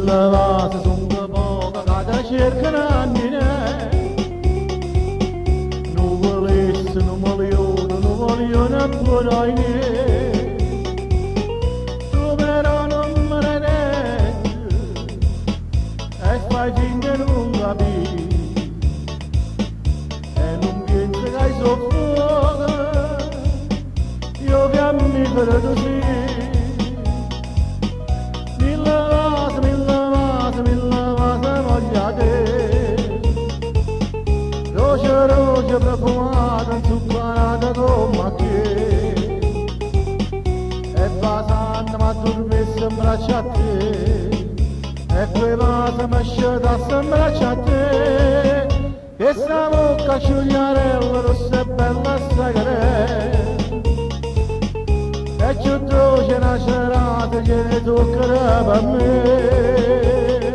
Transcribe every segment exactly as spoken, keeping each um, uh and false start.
mille vase sono poca che ti cercano annine. Non volessi, non vogliono, non vogliono buonai. Tu però non me ne detti e fai finché non capisci. E non pensi che hai soffuoco, io fiammi per così. Mille vase, mille vase, mille vase voglio te. Roce, roce profumata, inzuccanata come te. E basando mi addormessa in braccio a te. E quei vasi mi scetasse in braccio a te. Che sta bocca sciugliarella rossa e bella sagrada. E più dolce una serata che ne toccherà per me.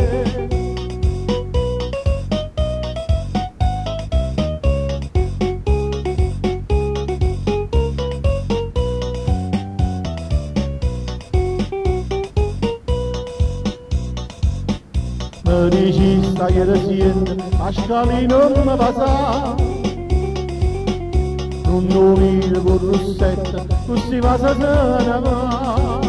Mi dici sta che ti siente, a scali non mi passa. Non lo vedo con rossetta, così passa se ne va.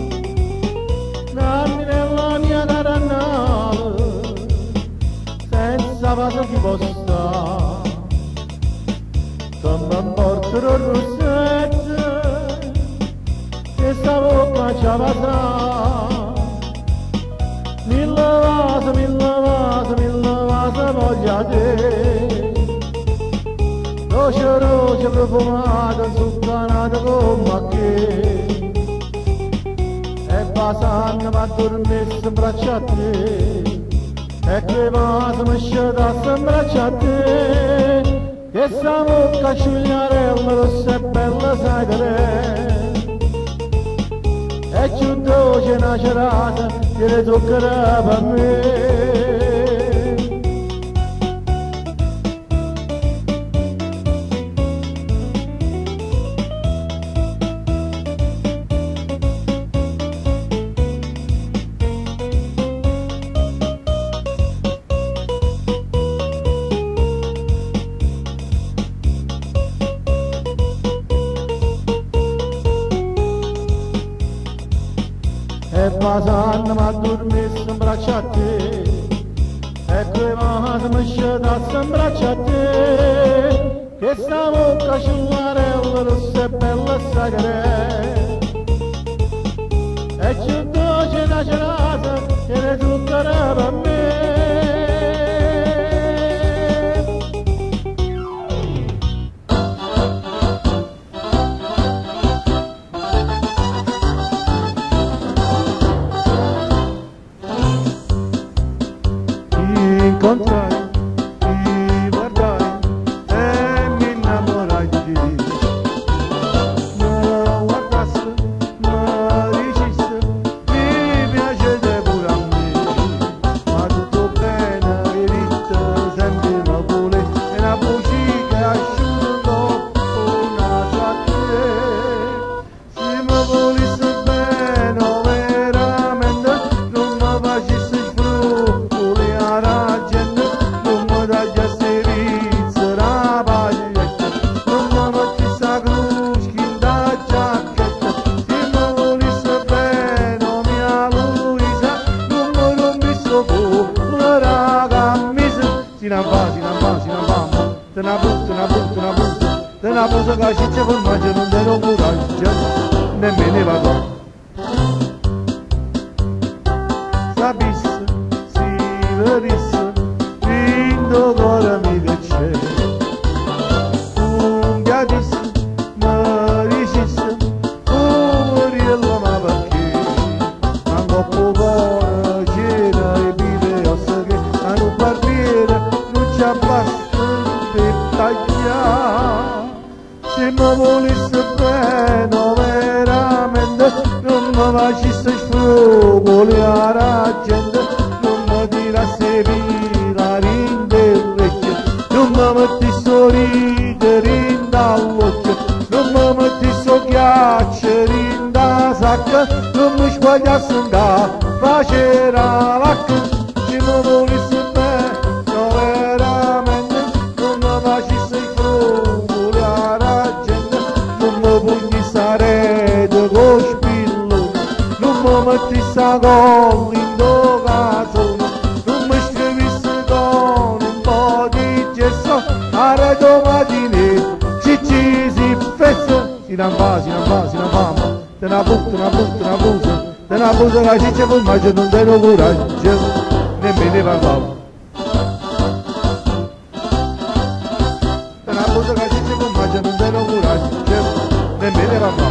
Nanni nella mia carannale, senza passa chi può stare. Se mi porterò rossetta, che sta bocca ci passa. Mille vase, mille vase, mille vase voglio te. Roce, roce profumata, inzuccanata come te. E basando mi addormessa in braccio a te. E che vase mi scetasse in braccio a te. Che sta bocca sciugliarella rossa e bella sagrada. E più dolce una serata che ne toccherà per me. E basando mi addormessa in braccio a te. E quei vasi mi scetasse in braccio a te. Che sta bocca sciugliarella rossa e bella sagrada. E più dolce una serata che ne toccherà per me. Incontrai, ti guardai e mi innamorai di te. Mi guardasse, mi dicesse, mi piacete pure a me. Ma tutto bene, verità, sempre mi vuole, e una voce che asciuga una sua te. Se mi volesse bene, veramente, non mi facesse sfruttare a ragione. Si non va, si non va, si non va, te ne butto, te ne butto, te ne butto, te ne butto che ci c'è formaggio, non te lo coraggio, nemmeno vado. Sapesse, si vedesse, vinto cuore mi piace. Un piatisse, mi dicesse, oh, riello ma perché, manco cuore, cena e bile, ossa che, hanno barbiere, ci basta per tagliare. Se mi volesse bene veramente non mi facesse sfrugoli alla gente, non mi tirasse via rindellecchio, non mi mettesse ridere in dall'occhio, non mi mettesse ghiaccio in da sacca, non mi sbaglia da facere la c- ci non volessi me, no veramente, non mi facessi i frumoli alla gente, non mi pugni sarete con spillone, non mi mettessi a gol in do casone, non mi scrivissi con un po' di gesso, a domattina ci ci si fessa, si non va, si non va, si non va, te la butta, te la butta, te la butta, te la butta la ciccia con maggio, non te lo coraggio, nemmeno parlavo. Te la butta la ciccia con maggio, non te lo coraggio, nemmeno parlavo.